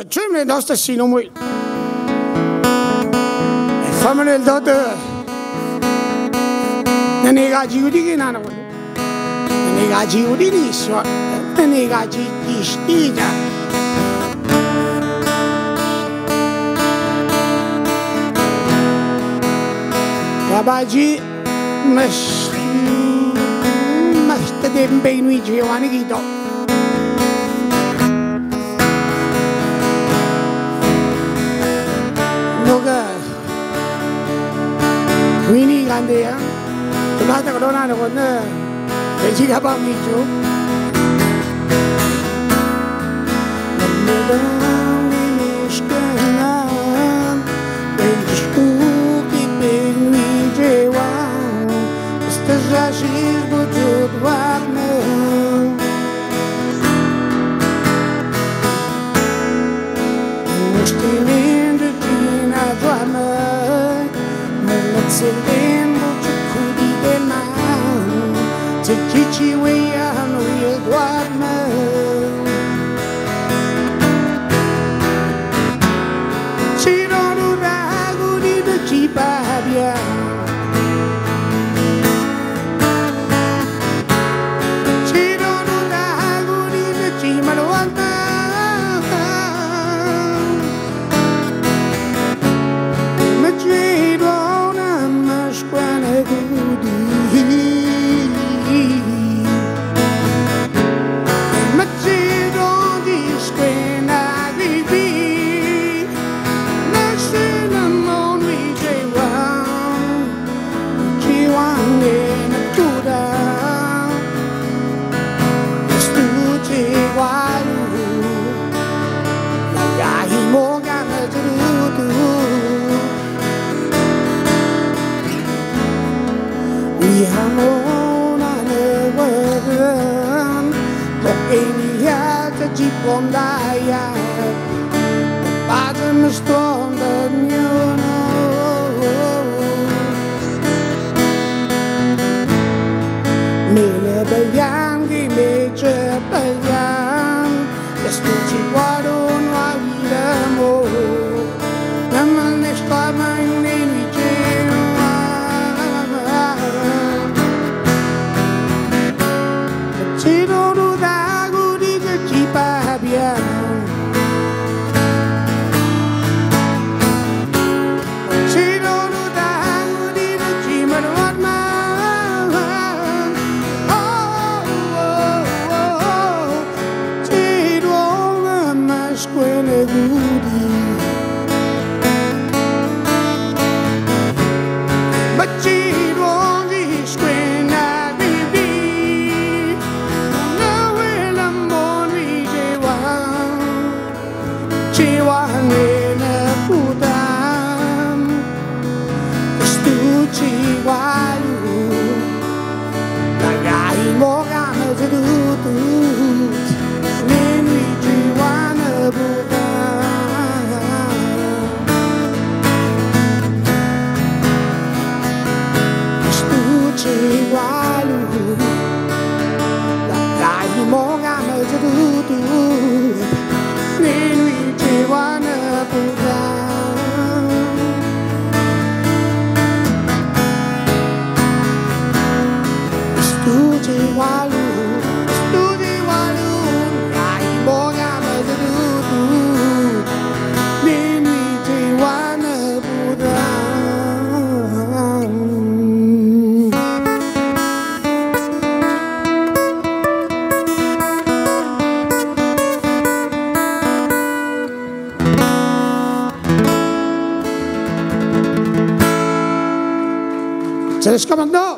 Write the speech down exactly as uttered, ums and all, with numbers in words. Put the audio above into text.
Så tømmer det også, der siger noget. Får man det da? Den er ikke jiv det kan andet. Den er ikke jiv det er så. Den er ikke jiv det stiger. Jeg bare jiv mas mas det er ben vi jiv han ikke dog. Noga Winnie Gandhi ya, tulah tak ada orang nak na, jadi apa micu? Sitting but you could even now to teach you way on real woman. She don't know that good in the cheap idea. She don't know that good in the cheap idea. Bondaya, bottom is stronger than you know. Mele bayan di meja bayan, estuci warun wawida mo. Naman estama ini wijewa, ciro ruda gudi kejipa. Se les comandó.